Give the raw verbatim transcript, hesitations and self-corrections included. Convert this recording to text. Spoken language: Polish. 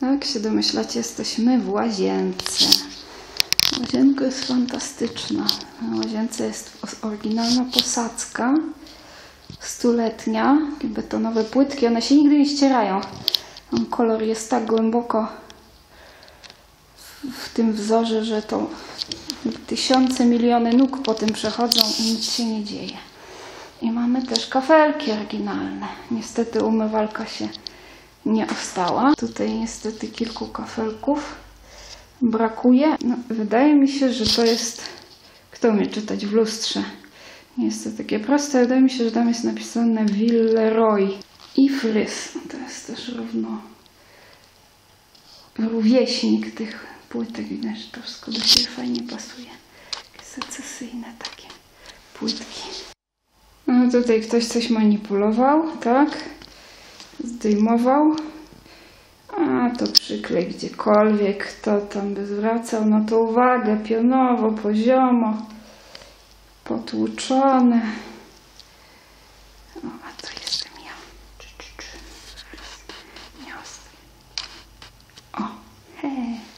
Jak się domyślacie, jesteśmy w łazience. Łazienka jest fantastyczna. Na łazience jest oryginalna posadzka. Stuletnia. Takie betonowe płytki. One się nigdy nie ścierają. Kolor jest tak głęboko w, w tym wzorze, że to tysiące, miliony nóg po tym przechodzą i nic się nie dzieje. I mamy też kafelki oryginalne. Niestety umywalka się nie ostała. Tutaj niestety kilku kafelków brakuje. No, wydaje mi się, że to jest... Kto umie czytać w lustrze? Nie jest to takie proste. Wydaje mi się, że tam jest napisane Villeroy i Frys. To jest też równo rówieśnik tych płytek. Widać, że to wszystko do siebie fajnie pasuje. Takie secesyjne takie płytki. No tutaj ktoś coś manipulował, tak? Zdejmował. A to przyklej gdziekolwiek, kto tam by zwracał, no to uwagę, pionowo, poziomo, potłuczone. O, a to jestem ja. Czy, czy, czy. Nie ostry. O, hej.